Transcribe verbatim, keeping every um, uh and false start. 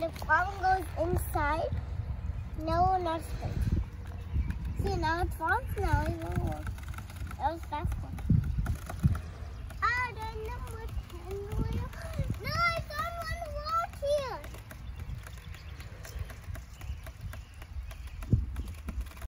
if one goes inside, no, not straight. See, now it's false now. That was fast one.